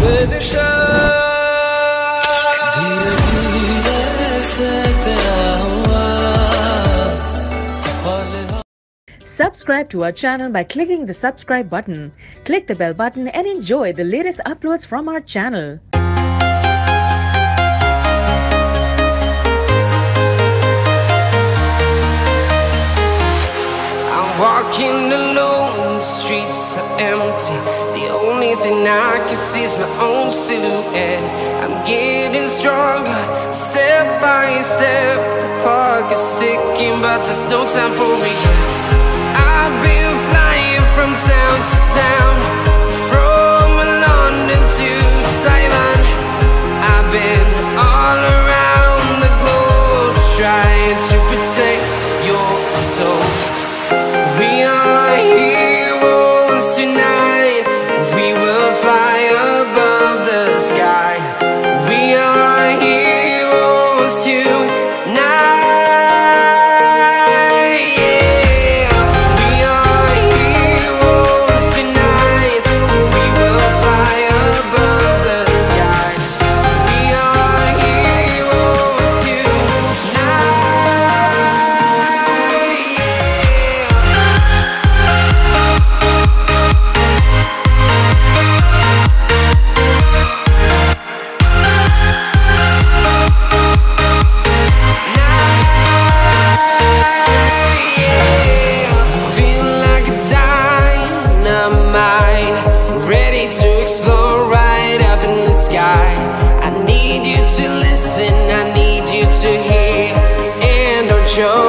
बेनिशा धीरे धीरे से तेरा हुआ। Subscribe to our channel by clicking the subscribe button. Click the bell button and enjoy the latest uploads from our channel. I'm walking alone, the streets are empty. The only thing I can see is my own silhouette. I'm getting stronger, step by step. The clock is ticking, but there's no time for regrets. I've been flying from town to town, from London to Taiwan. I've been all around the globe, trying to protect your soul. We are heroes tonight. We will fly above the sky. We are heroes tonight. I need you to listen, I need you to hear, and don't show